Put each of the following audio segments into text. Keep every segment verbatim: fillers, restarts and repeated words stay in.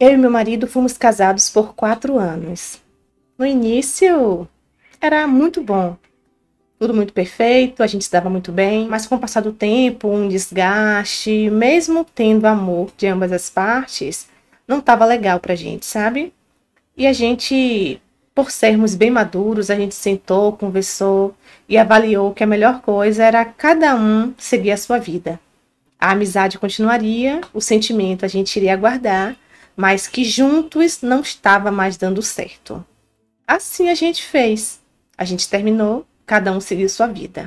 Eu e meu marido fomos casados por quatro anos. No início, era muito bom. Tudo muito perfeito, a gente se dava muito bem, mas com o passar do tempo, um desgaste, mesmo tendo amor de ambas as partes, não estava legal pra gente, sabe? E a gente, por sermos bem maduros, a gente sentou, conversou e avaliou que a melhor coisa era cada um seguir a sua vida. A amizade continuaria, o sentimento a gente iria guardar, mas que juntos não estava mais dando certo. Assim a gente fez. A gente terminou, cada um seguiu sua vida.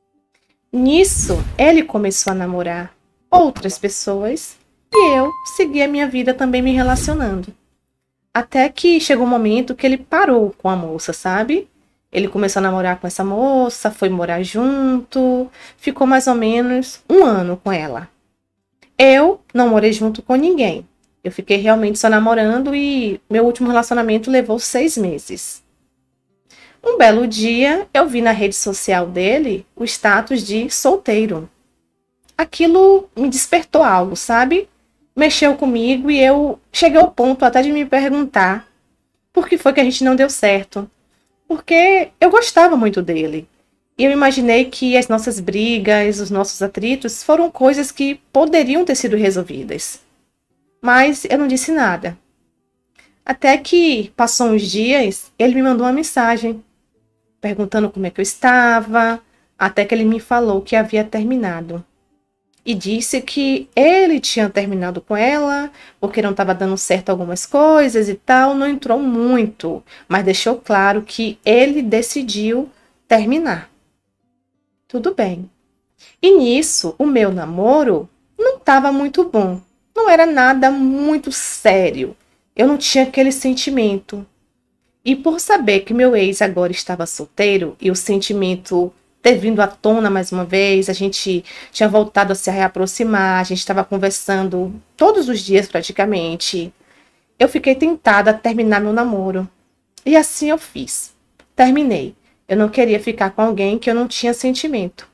Nisso, ele começou a namorar outras pessoas e eu segui a minha vida também me relacionando. Até que chegou um momento que ele parou com a moça, sabe? Ele começou a namorar com essa moça, foi morar junto, ficou mais ou menos um ano com ela. Eu não morei junto com ninguém. Eu fiquei realmente só namorando e meu último relacionamento levou seis meses. Um belo dia, eu vi na rede social dele o status de solteiro. Aquilo me despertou algo, sabe? Mexeu comigo e eu cheguei ao ponto até de me perguntar por que foi que a gente não deu certo. Porque eu gostava muito dele. E eu imaginei que as nossas brigas, os nossos atritos foram coisas que poderiam ter sido resolvidas. Mas eu não disse nada. Até que passou uns dias, ele me mandou uma mensagem perguntando como é que eu estava, até que ele me falou que havia terminado. E disse que ele tinha terminado com ela, porque não estava dando certo algumas coisas e tal, não entrou muito, mas deixou claro que ele decidiu terminar. Tudo bem. E nisso, o meu namoro não estava muito bom. Não era nada muito sério. Eu não tinha aquele sentimento. E por saber que meu ex agora estava solteiro e o sentimento ter vindo à tona mais uma vez, a gente tinha voltado a se reaproximar, a gente estava conversando todos os dias praticamente, eu fiquei tentada a terminar meu namoro. E assim eu fiz. Terminei. Eu não queria ficar com alguém que eu não tinha sentimento.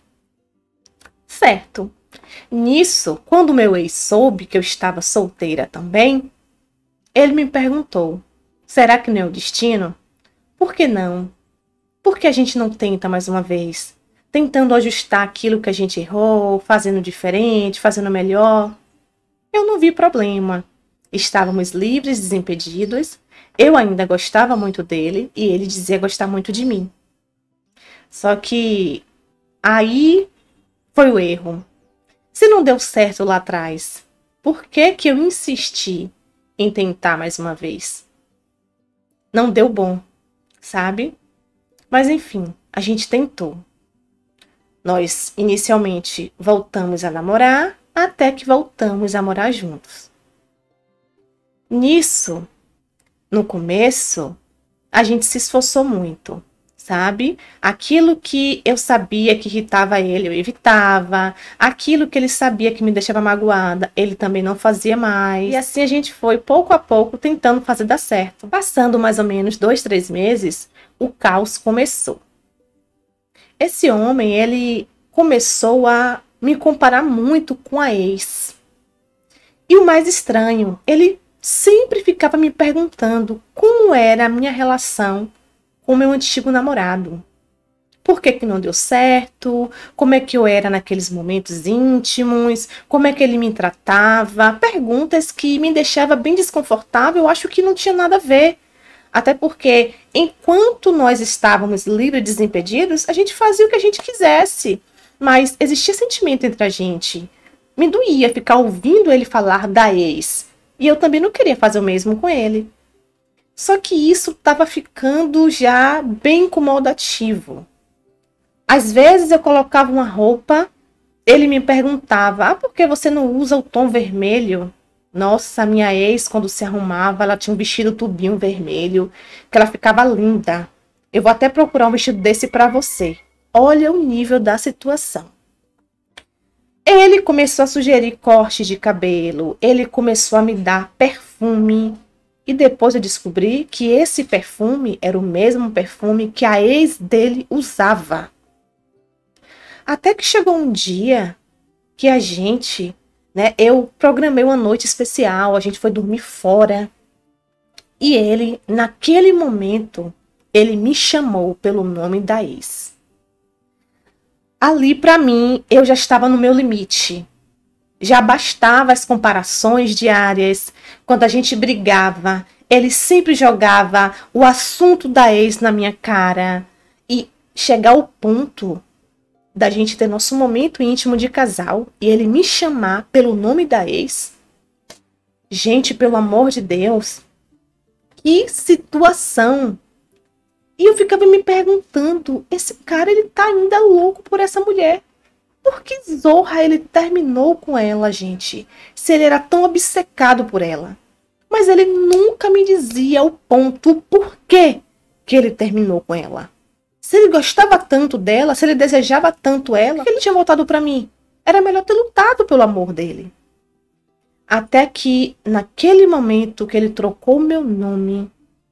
Certo. Nisso, quando meu ex soube que eu estava solteira também, ele me perguntou: será que não é o destino? Por que não? Por que a gente não tenta mais uma vez? Tentando ajustar aquilo que a gente errou, fazendo diferente, fazendo melhor. Eu não vi problema. Estávamos livres, desimpedidos. Eu ainda gostava muito dele e ele dizia gostar muito de mim. Só que aí foi o erro. Se não deu certo lá atrás, por que que eu insisti em tentar mais uma vez? Não deu bom, sabe? Mas enfim, a gente tentou. Nós inicialmente voltamos a namorar, até que voltamos a morar juntos. Nisso, no começo, a gente se esforçou muito. Sabe? Aquilo que eu sabia que irritava ele, eu evitava. Aquilo que ele sabia que me deixava magoada, ele também não fazia mais. E assim a gente foi, pouco a pouco, tentando fazer dar certo. Passando mais ou menos dois, três meses, o caos começou. Esse homem, ele começou a me comparar muito com a ex. E o mais estranho, ele sempre ficava me perguntando como era a minha relação com meu antigo namorado. Por que que não deu certo? Como é que eu era naqueles momentos íntimos? Como é que ele me tratava? Perguntas que me deixavam bem desconfortável, eu acho que não tinha nada a ver. Até porque, enquanto nós estávamos livres e desimpedidos, a gente fazia o que a gente quisesse. Mas existia sentimento entre a gente. Me doía ficar ouvindo ele falar da ex. E eu também não queria fazer o mesmo com ele. Só que isso estava ficando já bem incomodativo. Às vezes eu colocava uma roupa, ele me perguntava: ah, por que você não usa o tom vermelho? Nossa, minha ex, quando se arrumava, ela tinha um vestido tubinho vermelho, que ela ficava linda. Eu vou até procurar um vestido desse para você. Olha o nível da situação. Ele começou a sugerir cortes de cabelo, ele começou a me dar perfume. E depois eu descobri que esse perfume era o mesmo perfume que a ex dele usava. Até que chegou um dia que a gente né? Eu programei uma noite especial, a gente foi dormir fora. E ele, naquele momento, ele me chamou pelo nome da ex. Ali, para mim, eu já estava no meu limite. Já bastava as comparações diárias. Quando a gente brigava, ele sempre jogava o assunto da ex na minha cara. E chegar ao ponto da gente ter nosso momento íntimo de casal e ele me chamar pelo nome da ex. Gente, pelo amor de Deus, que situação! E eu ficava me perguntando, esse cara, ele tá ainda louco por essa mulher. Por que zorra ele terminou com ela, gente? Se ele era tão obcecado por ela. Mas ele nunca me dizia o ponto, o porquê que ele terminou com ela. Se ele gostava tanto dela, se ele desejava tanto ela, por que ele tinha voltado para mim? Era melhor ter lutado pelo amor dele. Até que, naquele momento que ele trocou meu nome,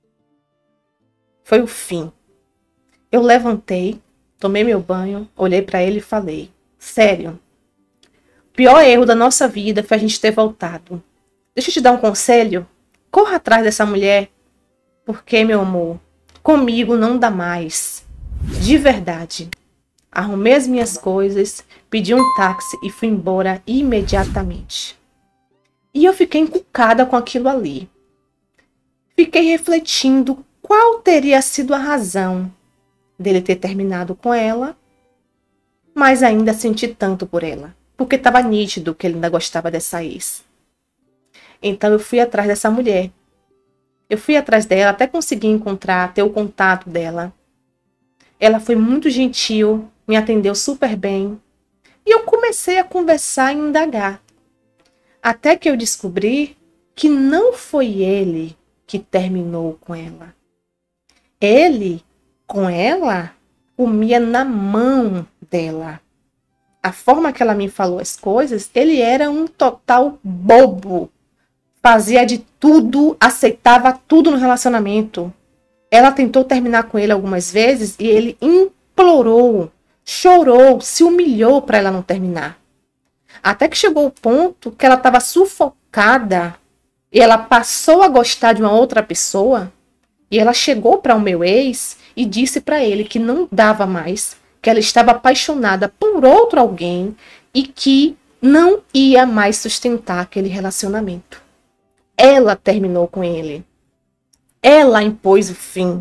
foi o fim. Eu levantei, tomei meu banho, olhei para ele e falei, sério, o pior erro da nossa vida foi a gente ter voltado. Deixa eu te dar um conselho, corra atrás dessa mulher, porque, meu amor, comigo não dá mais. De verdade. Arrumei as minhas coisas, pedi um táxi e fui embora imediatamente. E eu fiquei encucada com aquilo ali. Fiquei refletindo qual teria sido a razão dele ter terminado com ela, mas ainda senti tanto por ela, porque estava nítido que ele ainda gostava dessa ex. Então eu fui atrás dessa mulher. Eu fui atrás dela, até consegui encontrar, ter o contato dela. Ela foi muito gentil, me atendeu super bem. E eu comecei a conversar e indagar. Até que eu descobri que não foi ele que terminou com ela. Ele, com ela, comia na mão dela. A forma que ela me falou as coisas, ele era um total bobo. Fazia de tudo, aceitava tudo no relacionamento. Ela tentou terminar com ele algumas vezes e ele implorou, chorou, se humilhou para ela não terminar. Até que chegou o ponto que ela estava sufocada e ela passou a gostar de uma outra pessoa. E ela chegou para o meu ex e disse para ele que não dava mais, que ela estava apaixonada por outro alguém e que não ia mais sustentar aquele relacionamento. Ela terminou com ele. Ela impôs o fim.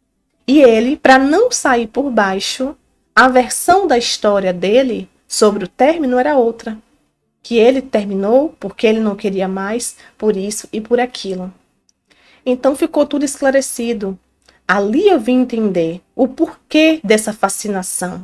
E ele, para não sair por baixo, a versão da história dele sobre o término era outra. Que ele terminou porque ele não queria mais, por isso e por aquilo. Então ficou tudo esclarecido. Ali eu vim entender o porquê dessa fascinação.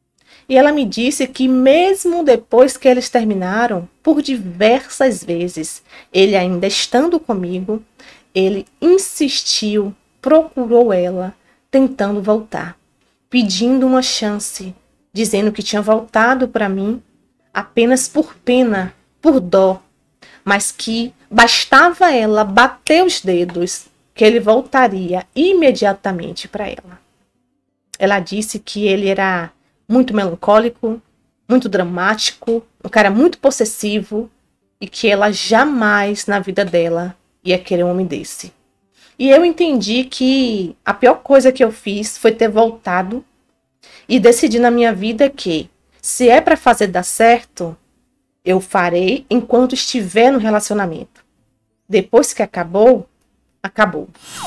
E ela me disse que mesmo depois que eles terminaram, por diversas vezes, ele ainda estando comigo, ele insistiu, procurou ela, tentando voltar, pedindo uma chance, dizendo que tinha voltado para mim apenas por pena, por dó, mas que bastava ela bater os dedos, que ele voltaria imediatamente para ela. Ela disse que ele era muito melancólico, muito dramático, um cara muito possessivo e que ela jamais na vida dela ia querer um homem desse. E eu entendi que a pior coisa que eu fiz foi ter voltado e decidi na minha vida que, se é para fazer dar certo, eu farei enquanto estiver no relacionamento. Depois que acabou, acabou.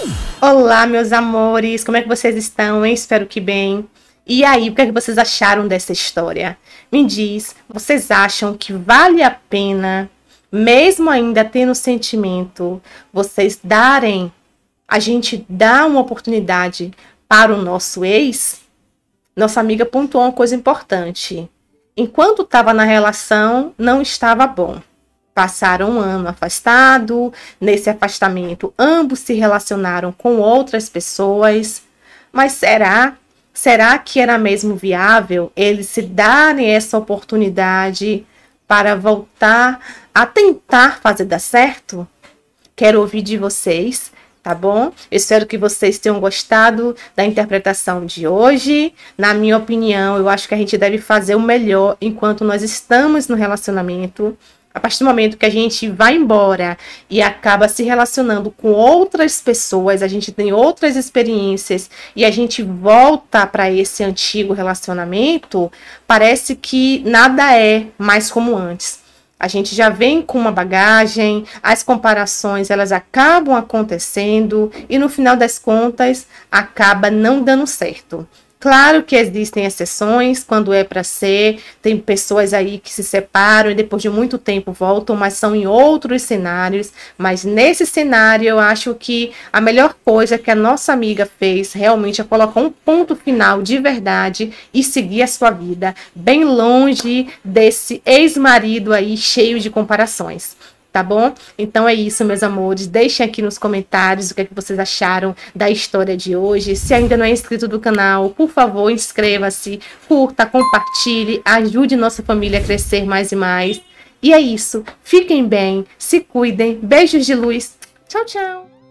Olá, meus amores, como é que vocês estão, hein? Espero que bem. E aí, o que é que vocês acharam dessa história? Me diz, vocês acham que vale a pena, mesmo ainda tendo sentimento, vocês darem, a gente dá uma oportunidade para o nosso ex? Nossa amiga pontuou uma coisa importante. Enquanto estava na relação, não estava bom. Passaram um ano afastado, nesse afastamento ambos se relacionaram com outras pessoas, mas será, será que era mesmo viável eles se darem essa oportunidade para voltar a tentar fazer dar certo? Quero ouvir de vocês, tá bom? Espero que vocês tenham gostado da interpretação de hoje. Na minha opinião, eu acho que a gente deve fazer o melhor enquanto nós estamos no relacionamento. A partir do momento que a gente vai embora e acaba se relacionando com outras pessoas, a gente tem outras experiências e a gente volta para esse antigo relacionamento, parece que nada é mais como antes. A gente já vem com uma bagagem, as comparações elas acabam acontecendo e no final das contas acaba não dando certo. Claro que existem exceções quando é para ser, tem pessoas aí que se separam e depois de muito tempo voltam, mas são em outros cenários. Mas nesse cenário eu acho que a melhor coisa que a nossa amiga fez realmente é colocar um ponto final de verdade e seguir a sua vida, bem longe desse ex-marido aí cheio de comparações. Tá bom? Então é isso, meus amores. Deixem aqui nos comentários o que é que vocês acharam da história de hoje. Se ainda não é inscrito do canal, por favor, inscreva-se, curta, compartilhe, ajude nossa família a crescer mais e mais. E é isso. Fiquem bem, se cuidem. Beijos de luz. Tchau, tchau.